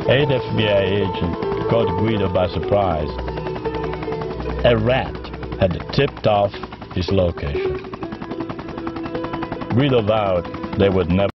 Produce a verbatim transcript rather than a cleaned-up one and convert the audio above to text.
Eight F B I agents caught Guido by surprise. A rat had tipped off his location. Guido vowed they would never